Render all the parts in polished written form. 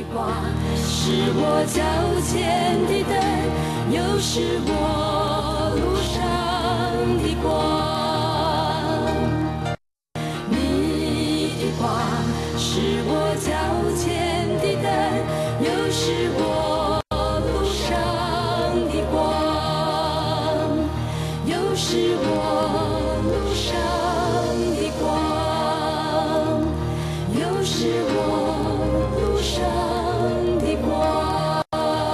光是我脚前的灯，又是我路上的光。你的光是我脚前的灯，又是我路上的光，又是我路上的光，又是我路上的光。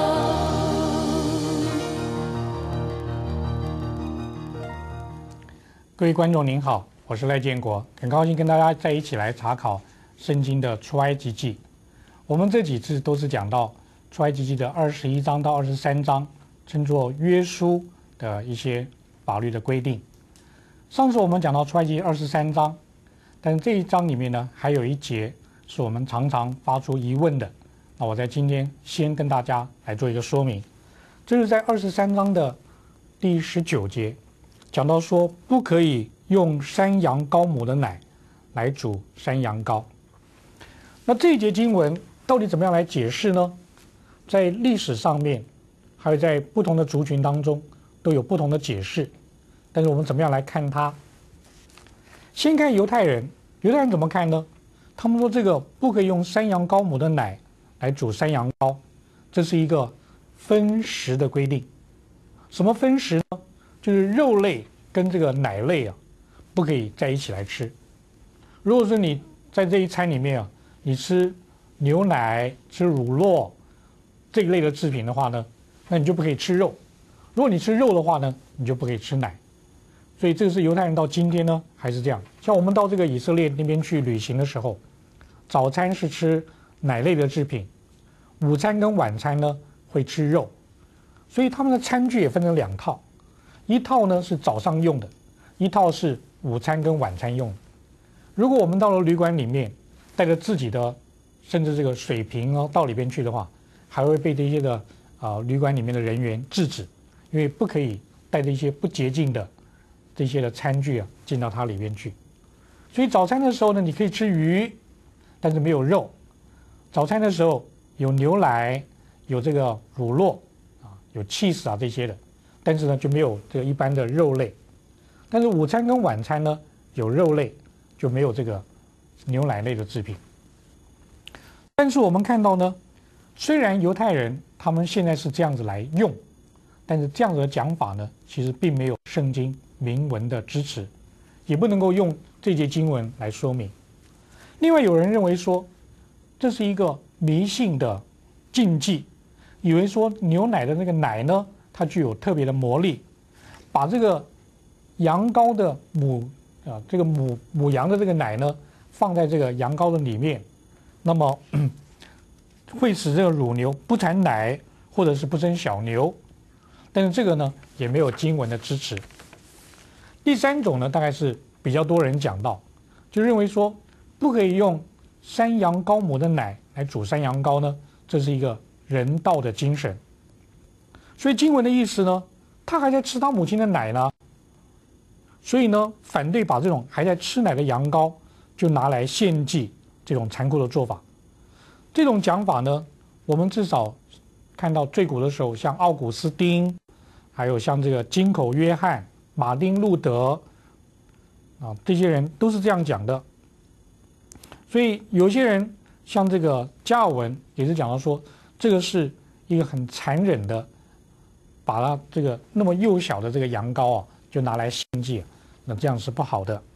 各位观众您好，我是赖建国，很高兴跟大家在一起来查考圣经的出埃及记。我们这几次都是讲到出埃及记的21章到23章，称作约书的一些法律的规定。上次我们讲到出埃及记23章，但是这一章里面呢，还有一节是我们常常发出疑问的。那我在今天先跟大家来做一个说明，这是在23章的第19节。讲到说不可以用山羊羔母的奶来煮山羊羔。那这一节经文到底怎么样来解释呢？在历史上面，还有在不同的族群当中都有不同的解释。但是我们怎么样来看它？先看犹太人，犹太人怎么看呢？他们说这个不可以用山羊羔母的奶来煮山羊羔，这是一个分食的规定。什么分食呢？就是肉类跟这个奶类啊，不可以在一起来吃。如果说你在这一餐里面啊，你吃牛奶、吃乳酪这一类的制品的话呢，那你就不可以吃肉。如果你吃肉的话呢，你就不可以吃奶。所以这个是犹太人到今天呢还是这样。像我们到这个以色列那边去旅行的时候，早餐是吃奶类的制品，午餐跟晚餐呢会吃肉。所以他们的餐具也分成两套。一套呢是早上用的，一套是午餐跟晚餐用的。如果我们到了旅馆里面，带着自己的甚至这个水瓶哦到里边去的话，还会被这些的旅馆里面的人员制止，因为不可以带着一些不洁净的这些的餐具啊进到它里边去。所以早餐的时候呢，你可以吃鱼，但是没有肉。早餐的时候有牛奶，有这个乳酪啊，有 cheese 啊这些的。但是呢，就没有这个一般的肉类。但是午餐跟晚餐呢，有肉类，就没有这个牛奶类的制品。但是我们看到呢，虽然犹太人他们现在是这样子来用，但是这样子的讲法呢，其实并没有圣经明文的支持，也不能够用这节经文来说明。另外有人认为说，这是一个迷信的禁忌，以为说牛奶的那个奶呢，它具有特别的魔力，把这个羊羔的这个母羊的这个奶呢，放在这个羊羔的里面，那么会使这个乳牛不产奶，或者是不生小牛。但是这个呢，也没有经文的支持。第三种呢，大概是比较多人讲到，就认为说不可以用山羊羔母的奶来煮山羊羔呢，这是一个人道的精神。所以经文的意思呢，他还在吃他母亲的奶呢，所以呢，反对把这种还在吃奶的羊羔就拿来献祭，这种残酷的做法。这种讲法呢，我们至少看到最古的时候，像奥古斯丁，还有像这个金口约翰、马丁路德啊，这些人都是这样讲的。所以有些人像这个加尔文也是讲到说，这个是一个很残忍的。把它这个那么幼小的这个羊羔啊，就拿来献祭，那这样是不好的。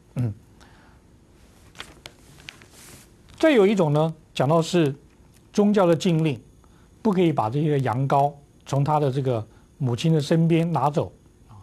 再有一种呢，讲到是宗教的禁令，不可以把这些羊羔从他的这个母亲的身边拿走啊。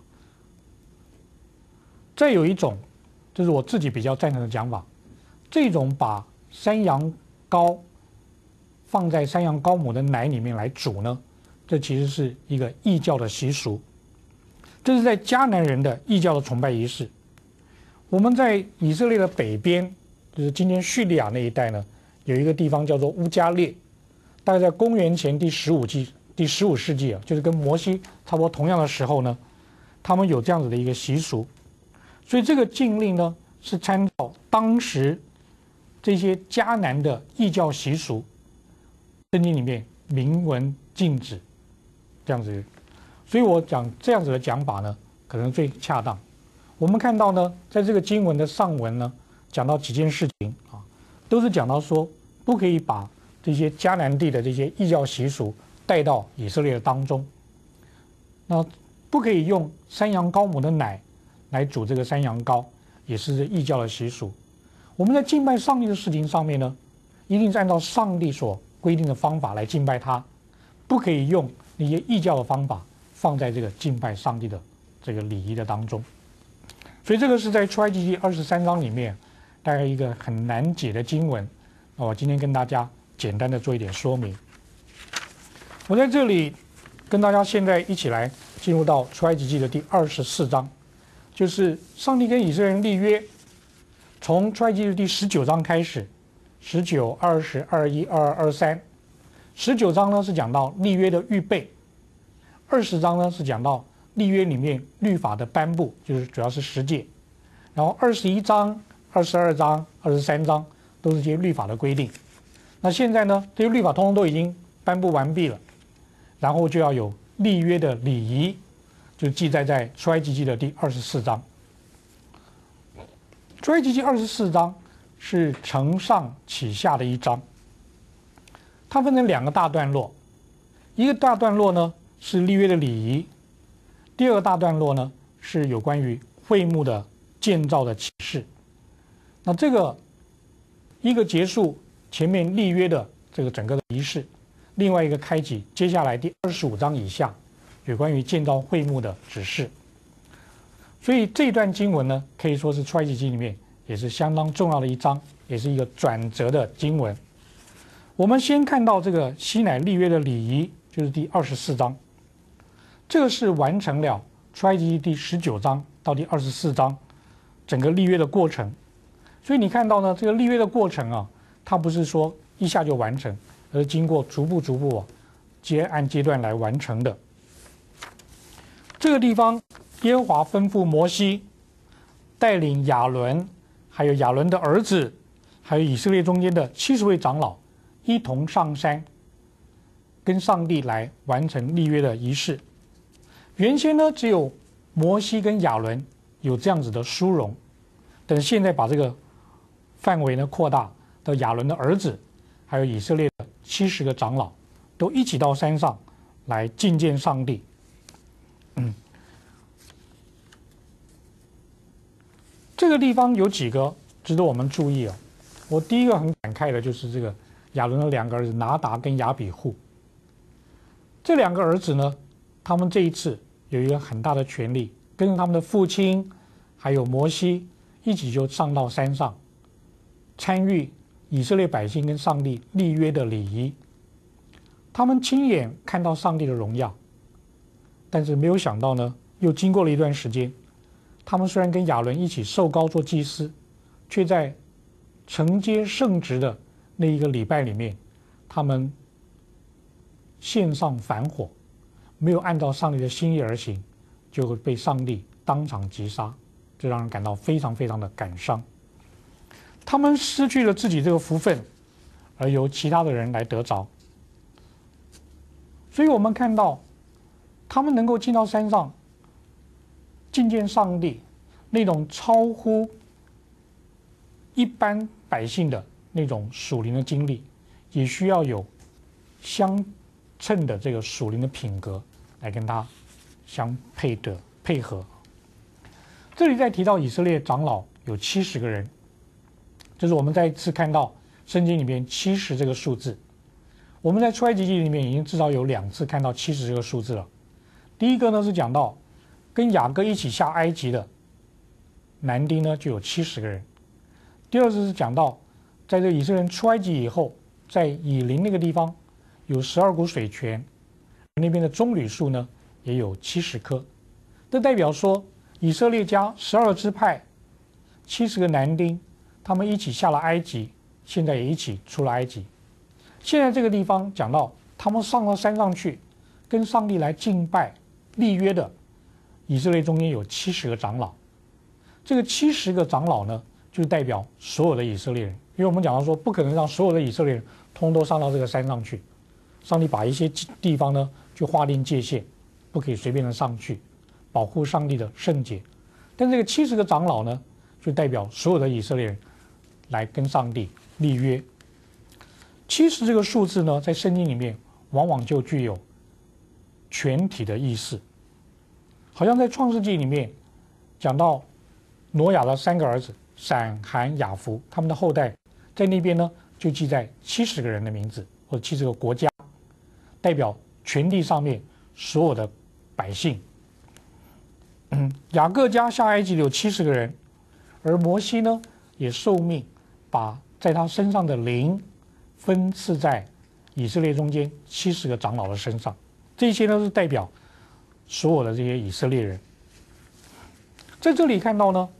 再有一种，这是我自己比较赞成的讲法，这种把山羊羔放在山羊羔母的奶里面来煮呢。这其实是一个异教的习俗，这是在迦南人的异教的崇拜仪式。我们在以色列的北边，就是今天叙利亚那一带呢，有一个地方叫做乌加列，大概在公元前第15世纪啊，就是跟摩西差不多同样的时候呢，他们有这样子的一个习俗。所以这个禁令呢，是参照当时这些迦南的异教习俗， 圣经里面明文禁止这样子，所以我讲这样子的讲法呢，可能最恰当。我们看到呢，在这个经文的上文呢，讲到几件事情啊，都是讲到说不可以把这些迦南地的这些异教习俗带到以色列的当中。那不可以用山羊羔母的奶来煮这个山羊羔，也是异教的习俗。我们在敬拜上帝的事情上面呢，一定是按照上帝所规定的方法来敬拜他，不可以用那些异教的方法放在这个敬拜上帝的这个礼仪的当中。所以这个是在出埃及记23章里面大概一个很难解的经文。我今天跟大家简单的做一点说明。我在这里跟大家现在一起来进入到出埃及记的第24章，就是上帝跟以色列人立约，从出埃及记的第19章开始，19、20、21、22、23。19章呢是讲到立约的预备，20章呢是讲到立约里面律法的颁布，就是主要是十诫，然后21章、22章、23章都是这些律法的规定。那现在呢，这些律法通通都已经颁布完毕了，然后就要有立约的礼仪，就记载在出埃及记的第24章。出埃及记24章是承上启下的一章，它分成两个大段落，一个大段落呢是立约的礼仪，第二个大段落呢是有关于会幕的建造的启示。那这个一个结束前面立约的这个整个的仪式，另外一个开启接下来第25章以下有关于建造会幕的指示。所以这段经文呢，可以说是出埃及记里面也是相当重要的一章，也是一个转折的经文。我们先看到这个西乃立约的礼仪，就是第24章，这个是完成了出埃及记第19章到第24章整个立约的过程。所以你看到呢，这个立约的过程啊，它不是说一下就完成，而是经过逐步按阶段来完成的。这个地方，耶和华吩咐摩西带领亚伦，还有亚伦的儿子，还有以色列中间的70位长老，一同上山，跟上帝来完成立约的仪式。原先呢，只有摩西跟亚伦有这样子的殊荣，但是现在把这个范围呢扩大到亚伦的儿子，还有以色列的70个长老，都一起到山上来觐见上帝。这个地方有几个值得我们注意哦。我第一个很感慨的就是这个亚伦的两个儿子拿达跟亚比户。这两个儿子呢，他们这一次有一个很大的权利，跟着他们的父亲还有摩西一起就上到山上，参与以色列百姓跟上帝立约的礼仪。他们亲眼看到上帝的荣耀，但是没有想到呢，又经过了一段时间，他们虽然跟亚伦一起受膏做祭司，却在承接圣职的那一个礼拜里面，他们献上反火，没有按照上帝的心意而行，就会被上帝当场击杀，这让人感到非常非常的感伤。他们失去了自己这个福分，而由其他的人来得着。所以我们看到他们能够进到山上觐见上帝，那种超乎一般百姓的那种属灵的经历，也需要有相称的这个属灵的品格来跟他相配合。这里再提到以色列长老有70个人，就是我们再次看到圣经里面70这个数字。我们在出埃及记里面已经至少有2次看到70这个数字了。第一个呢是讲到跟雅各一起下埃及的男丁呢就有70个人。第二次是讲到在这个以色列人出埃及以后，在以琳那个地方有12股水泉，那边的棕榈树呢也有70棵。这代表说以色列家12支派70个男丁，他们一起下了埃及，现在也一起出了埃及。现在这个地方讲到他们上到山上去跟上帝来敬拜立约的以色列中间有70个长老。这个70个长老呢，就代表所有的以色列人，因为我们讲到说不可能让所有的以色列人通都上到这个山上去， 上帝把一些地方呢就划定界限，不可以随便的上去，保护上帝的圣洁。但这个70个长老呢，就代表所有的以色列人来跟上帝立约。70这个数字呢，在圣经里面往往就具有全体的意思，好像在创世纪里面讲到挪亚的3个儿子闪、含、雅弗，他们的后代在那边呢就记载70个人的名字，或者70个国家，代表全地上面所有的百姓。雅各家下埃及有70个人，而摩西呢也受命把在他身上的灵分赐在以色列中间70个长老的身上，这些呢是代表所有的这些以色列人。在这里看到呢，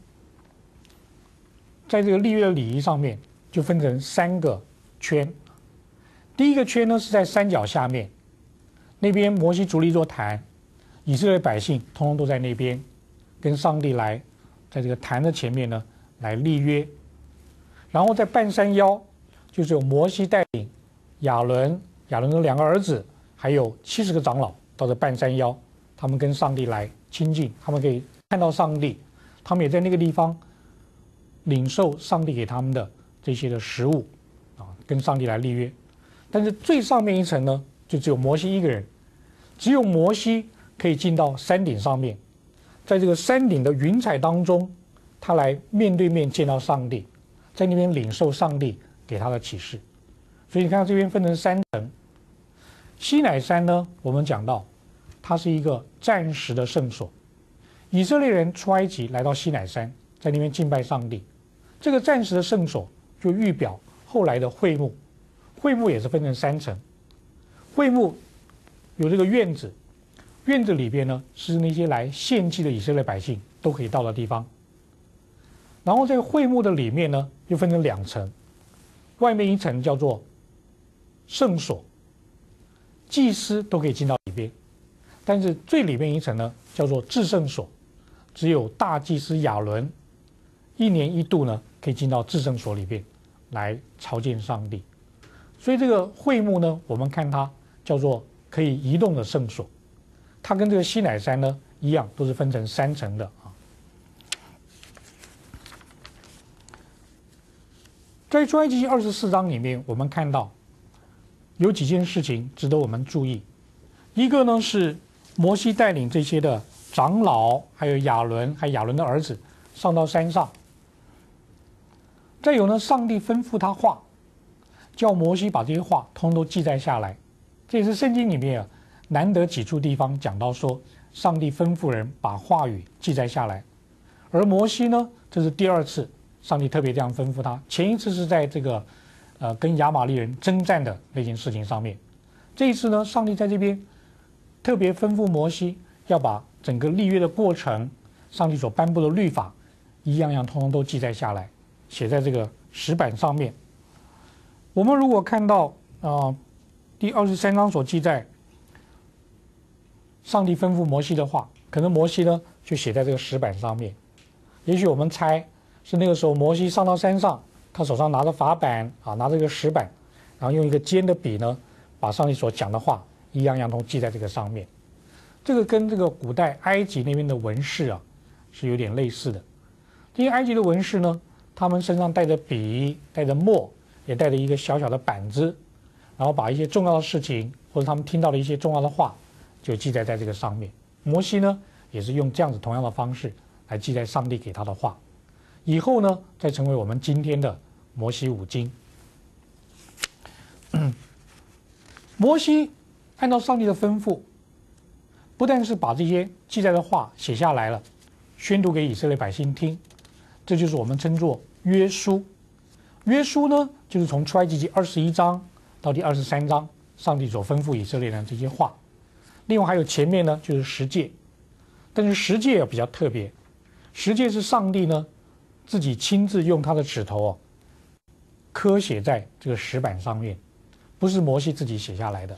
在这个立约的礼仪上面就分成3个圈。第一个圈呢是在山脚下面，那边摩西筑了一座坛，以色列百姓通通都在那边跟上帝来在这个坛的前面呢来立约。然后在半山腰就是有摩西带领亚伦的2个儿子，还有70个长老到这半山腰，他们跟上帝来亲近，他们可以看到上帝，他们也在那个地方领受上帝给他们的这些的食物跟上帝来立约。但是最上面一层呢，就只有摩西一个人，只有摩西可以进到山顶上面，在这个山顶的云彩当中，他来面对面见到上帝，在那边领受上帝给他的启示。所以你看到这边分成3层。西乃山呢，我们讲到它是一个暂时的圣所，以色列人出埃及来到西乃山，在那边敬拜上帝。这个暂时的圣所就预表后来的会幕，会幕也是分成3层。会幕有这个院子，院子里边呢是那些来献祭的以色列百姓都可以到的地方。然后这个会幕的里面呢又分成2层，外面一层叫做圣所，祭司都可以进到里边，但是最里面一层呢叫做至圣所，只有大祭司亚伦1年1度呢可以进到至圣所里边来朝见上帝。所以这个会幕呢，我们看它叫做可以移动的圣所，它跟这个西乃山呢一样，都是分成3层的啊。在出埃及记24章里面，我们看到有几件事情值得我们注意。一个呢是摩西带领这些的长老，还有亚伦，还有亚伦的儿子上到山上。再有呢，上帝吩咐他话，叫摩西把这些话通都记载下来。这也是圣经里面难得几处地方讲到说，上帝吩咐人把话语记载下来。而摩西呢，这是第2次上帝特别这样吩咐他，前一次是在这个跟亚玛力人征战的那件事情上面。这一次呢，上帝在这边特别吩咐摩西要把整个立约的过程，上帝所颁布的律法一样样通通都记载下来，写在这个石板上面。我们如果看到第23章所记载上帝吩咐摩西的话，可能摩西呢就写在这个石板上面。也许我们猜是那个时候摩西上到山上，他手上拿着法板拿着一个石板，然后用一个尖的笔呢，把上帝所讲的话一样样都记在这个上面。这个跟这个古代埃及那边的文士是有点类似的。这些埃及的文士呢，他们身上带着笔，带着墨，也带着一个小小的板子，然后把一些重要的事情或者他们听到的一些重要的话就记载在这个上面。摩西呢也是用这样子同样的方式来记载上帝给他的话，以后呢再成为我们今天的摩西五经。摩西按照上帝的吩咐，不但是把这些记载的话写下来了，宣读给以色列百姓听，这就是我们称作约书。约书呢，就是从出埃及记21章到第23章，上帝所吩咐以色列人这些话。另外还有前面呢，就是十诫，但是十诫也比较特别，十诫是上帝呢自己亲自用他的指头刻写在这个石板上面，不是摩西自己写下来的。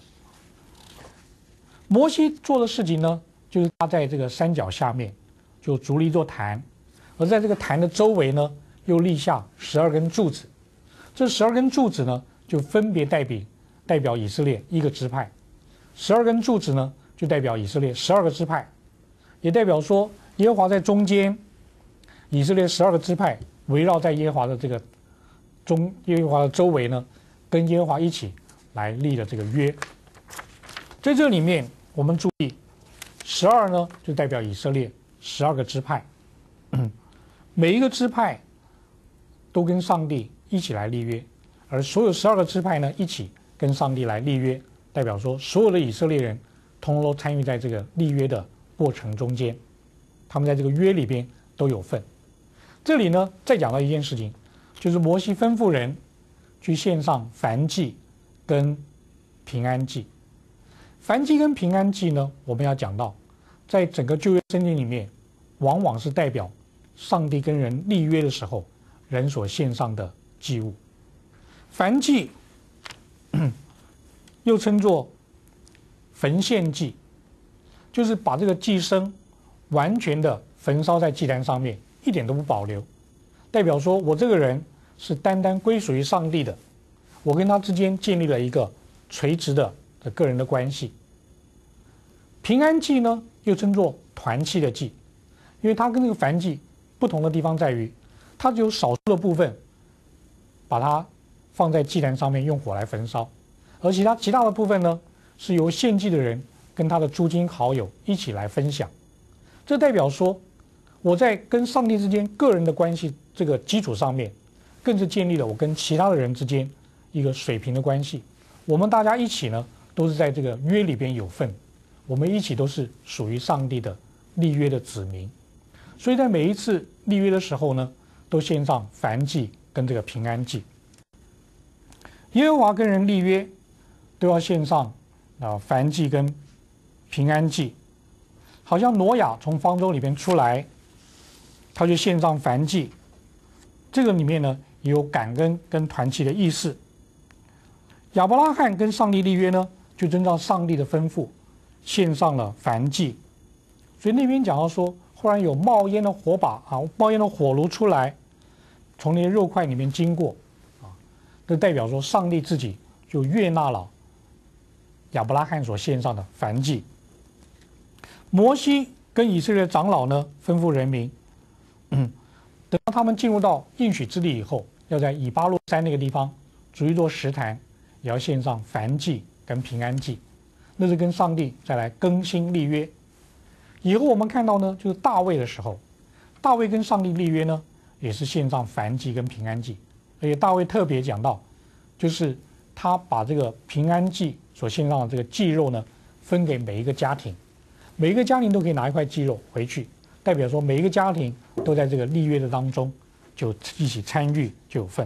摩西做的事情呢，就是他在这个山脚下面就筑了一座坛，而在这个坛的周围呢，又立下12根柱子。这12根柱子呢，就分别代表以色列一个支派；12根柱子呢，就代表以色列12个支派，也代表说耶和华在中间，以色列12个支派围绕在耶和华的耶和华的周围呢，跟耶和华一起来立了这个约。在这里面，我们注意，12呢就代表以色列12个支派，每一个支派都跟上帝一起来立约，而所有12个支派呢一起跟上帝来立约，代表说所有的以色列人通通都参与在这个立约的过程中间，他们在这个约里边都有份。这里呢再讲到一件事情，就是摩西吩咐人去献上燔祭跟平安祭。燔祭跟平安祭呢，我们要讲到，在整个旧约圣经里面，往往是代表上帝跟人立约的时候，人所献上的祭物。燔祭又称作焚献祭，就是把这个祭牲完全的焚烧在祭坛上面，一点都不保留，代表说我这个人是单单归属于上帝的，我跟他之间建立了一个垂直的个人的关系。平安祭呢，又称作团契的祭，因为它跟这个燔祭不同的地方在于，它只有少数的部分把它放在祭坛上面用火来焚烧，而其他的部分呢，是由献祭的人跟他的诸亲好友一起来分享。这代表说，我在跟上帝之间个人的关系这个基础上面，更是建立了我跟其他的人之间一个水平的关系。我们大家一起呢，都是在这个约里边有份，我们一起都是属于上帝的立约的子民。所以在每一次立约的时候呢，都献上燔祭跟这个平安祭。耶和华跟人立约，都要献上燔祭跟平安祭。好像挪亚从方舟里边出来，他就献上燔祭，这个里面呢也有感恩跟团契的意思。亚伯拉罕跟上帝立约呢，就遵照上帝的吩咐，献上了燔祭。所以那边讲到说，忽然有冒烟的火把冒烟的火炉出来，从那些肉块里面经过这代表说上帝自己就悦纳了亚伯拉罕所献上的燔祭。摩西跟以色列长老呢，吩咐人民，等到他们进入到应许之地以后，要在以巴路山那个地方筑一座石坛，也要献上燔祭跟平安祭，那是跟上帝再来更新立约。以后我们看到呢，就是大卫的时候，大卫跟上帝立约呢，也是献上燔祭跟平安祭，而且大卫特别讲到，就是他把这个平安祭所献上的这个祭肉呢，分给每一个家庭，每一个家庭都可以拿一块祭肉回去，代表说每一个家庭都在这个立约的当中，就一起参与，就有份。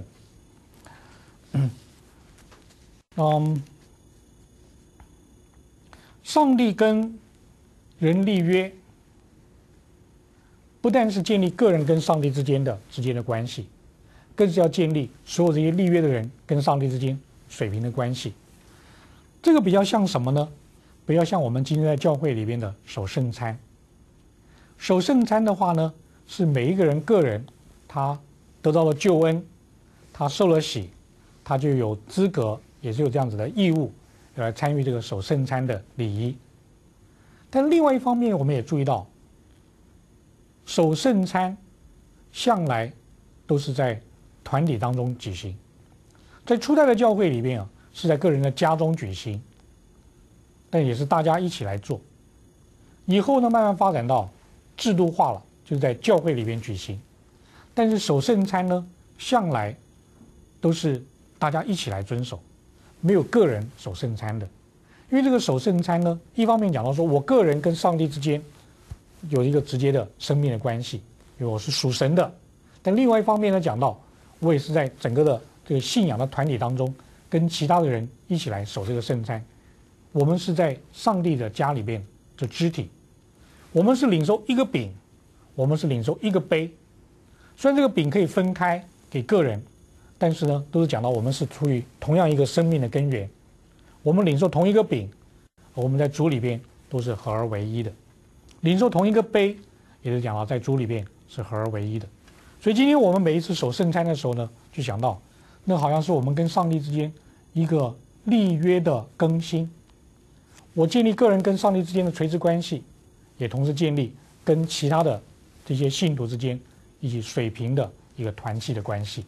上帝跟人立约，不但是建立个人跟上帝之间的关系，更是要建立所有这些立约的人跟上帝之间水平的关系。这个比较像什么呢？比较像我们今天在教会里边的守圣餐。守圣餐的话呢，是每一个人个人他得到了救恩，他受了洗，他就有资格，也是有这样子的义务来参与这个守圣餐的礼仪。但另外一方面，我们也注意到，守圣餐向来都是在团体当中举行，在初代的教会里面是在个人的家中举行，但也是大家一起来做。以后呢，慢慢发展到制度化了，就是在教会里边举行。但是守圣餐呢，向来都是大家一起来遵守，没有个人守圣餐的。因为这个守圣餐呢，一方面讲到说我个人跟上帝之间有一个直接的生命的关系，因为我是属神的；但另外一方面呢，讲到我也是在整个的这个信仰的团体当中，跟其他的人一起来守这个圣餐。我们是在上帝的家里边的肢体，我们是领受一个饼，我们是领受一个杯。虽然这个饼可以分开给个人，但是呢，都是讲到我们是出于同样一个生命的根源。我们领受同一个饼，我们在主里边都是合而为一的；领受同一个杯，也是讲到在主里边是合而为一的。所以今天我们每一次守圣餐的时候呢，就想到，那好像是我们跟上帝之间一个立约的更新。我建立个人跟上帝之间的垂直关系，也同时建立跟其他的这些信徒之间一起水平的一个团契的关系。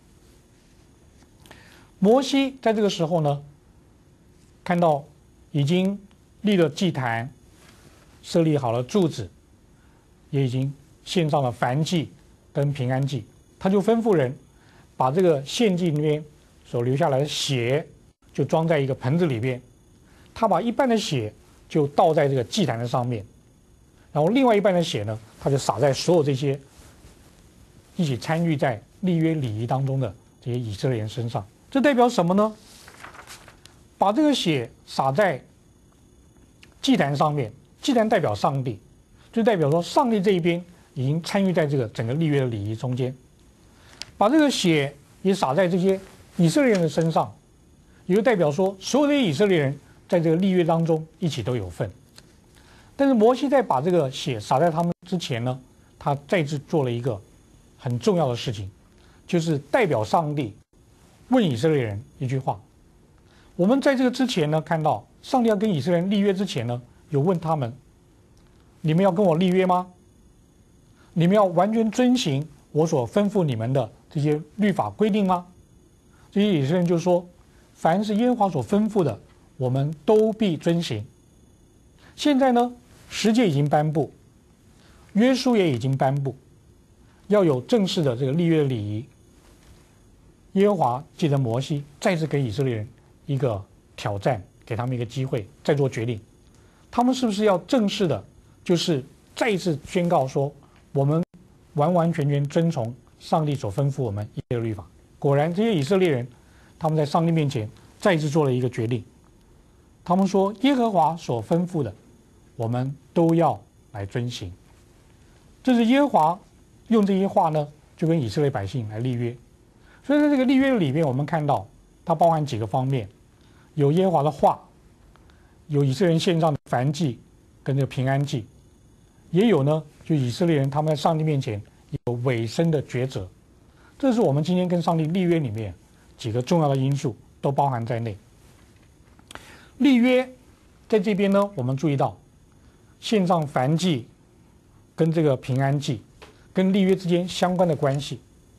摩西在这个时候呢，看到已经立了祭坛，设立好了柱子，也已经献上了燔祭跟平安祭，他就吩咐人把这个献祭里面所留下来的血就装在一个盆子里边，他把一半的血就倒在这个祭坛的上面，然后另外一半的血呢，他就洒在所有这些一起参与在立约礼仪当中的这些以色列人身上。这代表什么呢？把这个血洒在祭坛上面，祭坛代表上帝，就代表说上帝这一边已经参与在这个整个立约的礼仪中间。把这个血也洒在这些以色列人的身上，也就代表说所有的以色列人在这个立约当中一起都有份。但是摩西在把这个血洒在他们之前呢，他再次做了一个很重要的事情，就是代表上帝问以色列人一句话。我们在这个之前呢，看到上帝要跟以色列人立约之前呢，有问他们：你们要跟我立约吗？你们要完全遵行我所吩咐你们的这些律法规定吗？这些以色列人就说：凡是耶和华所吩咐的，我们都必遵行。现在呢，十诫已经颁布，约书也已经颁布，要有正式的这个立约的礼仪。耶和华借着摩西再次给以色列人一个挑战，给他们一个机会，再做决定。他们是不是要正式的，就是再一次宣告说，我们完完全全遵从上帝所吩咐我们一切的律法？果然，这些以色列人他们在上帝面前再一次做了一个决定。他们说，耶和华所吩咐的，我们都要来遵行。这是耶和华用这些话呢，就跟以色列百姓来立约。所以在这个立约里面，我们看到它包含几个方面：有耶和华的话，有以色列人献上的燔祭跟这个平安祭，也有呢，就以色列人他们在上帝面前有委身的抉择。这是我们今天跟上帝立约里面几个重要的因素都包含在内。立约在这边呢，我们注意到献上燔祭跟这个平安祭跟立约之间相关的关系。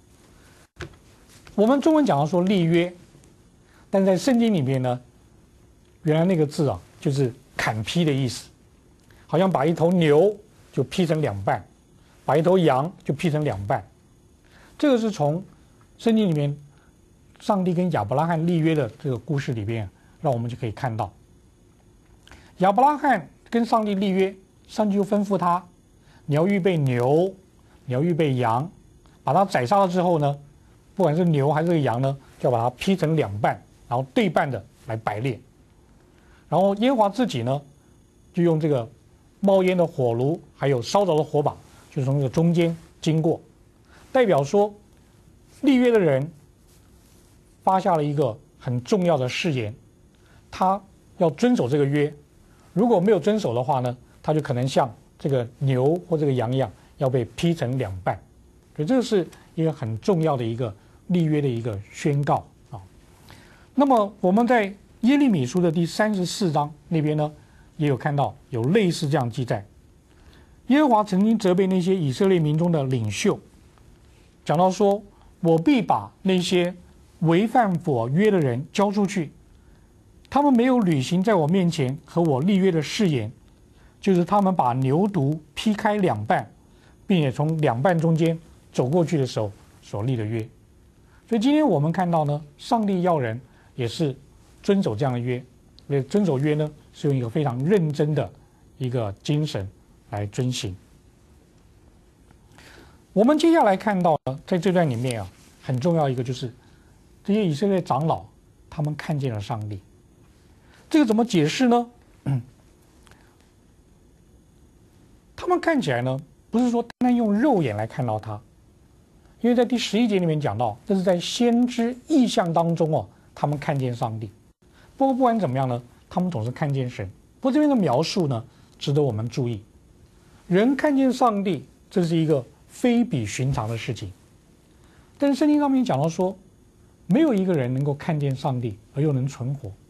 我们中文讲到说立约，但在圣经里面呢，原来那个字啊，就是砍劈的意思，好像把一头牛就劈成两半，把一头羊就劈成两半。这个是从圣经里面上帝跟亚伯拉罕立约的这个故事里边，让我们就可以看到，亚伯拉罕跟上帝立约，上帝就吩咐他，你要预备牛，你要预备羊，把它宰杀了之后呢，不管是牛还是羊呢，就要把它劈成两半，然后对半的来摆列。然后耶和华自己呢，就用这个冒烟的火炉，还有烧着的火把，就从这个中间经过，代表说立约的人发下了一个很重要的誓言，他要遵守这个约。如果没有遵守的话呢，他就可能像这个牛或这个羊一样，要被劈成两半。所以这个是一个很重要的一个立约的一个宣告啊。那么我们在耶利米书的第34章那边呢，也有看到有类似这样记载。耶和华曾经责备那些以色列民中的领袖，讲到说，我必把那些违反我约的人交出去，他们没有履行在我面前和我立约的誓言，就是他们把牛犊劈开两半，并且从两半中间走过去的时候所立的约。所以今天我们看到呢，上帝要人也是遵守这样的约，也遵守约呢是用一个非常认真的一个精神来遵行。我们接下来看到呢，在这段里面啊，很重要一个就是这些以色列长老他们看见了上帝。这个怎么解释呢？他们看起来呢，不是说单单用肉眼来看到他，因为在第11节里面讲到，这是在先知异象当中哦，他们看见上帝。不过不管怎么样呢，他们总是看见神。不过这边的描述呢，值得我们注意。人看见上帝，这是一个非比寻常的事情。但是圣经上面讲到说，没有一个人能够看见上帝而又能存活。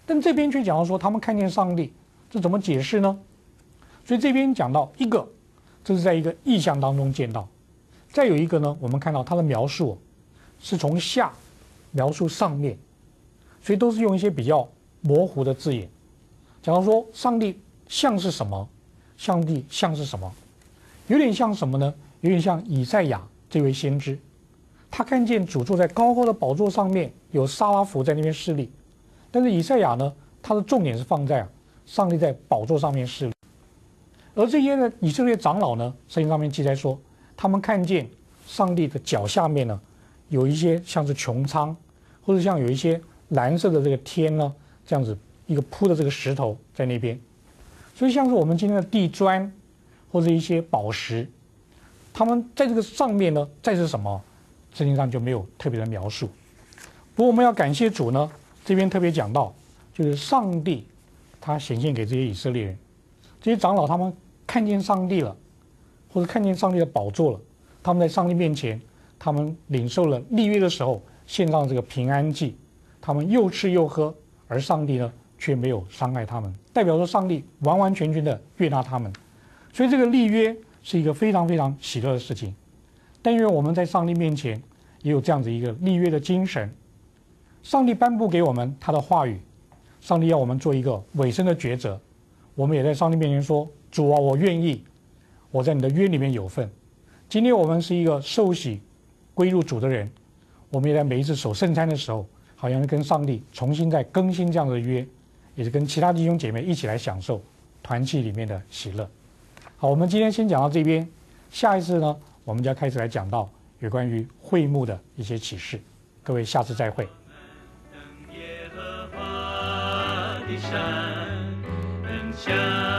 但这边却讲到说他们看见上帝，这怎么解释呢？所以这边讲到一个，这是在一个意象当中见到；再有一个呢，我们看到它的描述是从下描述上面，所以都是用一些比较模糊的字眼，讲到说上帝像是什么，上帝像是什么，有点像什么呢？有点像以赛亚这位先知，他看见主坐在高高的宝座上面，有撒拉弗在那边侍立。但是以赛亚呢，他的重点是放在上帝在宝座上面侍立。而这些呢，以色列长老呢，圣经上面记载说，他们看见上帝的脚下面呢，有一些像是穹苍，或者像有一些蓝色的这个天呢，这样子一个铺的这个石头在那边。所以像是我们今天的地砖或者一些宝石，他们在这个上面呢，再是什么，圣经上就没有特别的描述。不过我们要感谢主呢，这边特别讲到，就是上帝他显现给这些以色列人，这些长老他们看见上帝了，或者看见上帝的宝座了，他们在上帝面前，他们领受了立约的时候献上这个平安祭，他们又吃又喝，而上帝呢却没有伤害他们，代表说上帝完完全全的悦纳他们。所以这个立约是一个非常非常喜乐的事情。但愿我们在上帝面前也有这样子一个立约的精神。上帝颁布给我们他的话语，上帝要我们做一个委身的抉择。我们也在上帝面前说，主啊，我愿意，我在你的约里面有份。今天我们是一个受洗归入主的人，我们也在每一次守圣餐的时候，好像跟上帝重新再更新这样的约，也是跟其他弟兄姐妹一起来享受团契里面的喜乐。好，我们今天先讲到这边，下一次呢，我们就要开始来讲到有关于会幕的一些启示。各位，下次再会。 山，